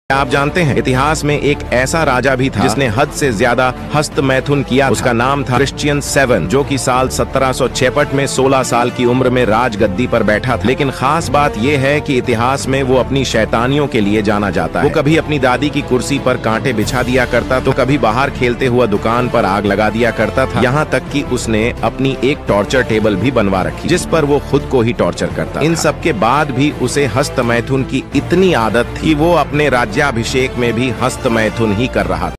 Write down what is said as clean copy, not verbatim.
आप जानते हैं इतिहास में एक ऐसा राजा भी था जिसने हद से ज्यादा हस्त मैथुन किया। उसका नाम था क्रिश्चियन 7, जो कि साल 1766 में 16 साल की उम्र में राजगद्दी पर बैठा था। लेकिन खास बात यह है कि इतिहास में वो अपनी शैतानियों के लिए जाना जाता है। वो कभी अपनी दादी की कुर्सी पर कांटे बिछा दिया करता, तो कभी बाहर खेलते हुआ दुकान पर आग लगा दिया करता था। यहाँ तक कि उसने अपनी एक टॉर्चर टेबल भी बनवा रखी जिस पर वो खुद को ही टॉर्चर करता। इन सब के बाद भी उसे हस्त मैथुन की इतनी आदत थी, वो अपने राज्याभिषेक में भी हस्त मैथुन ही कर रहा था।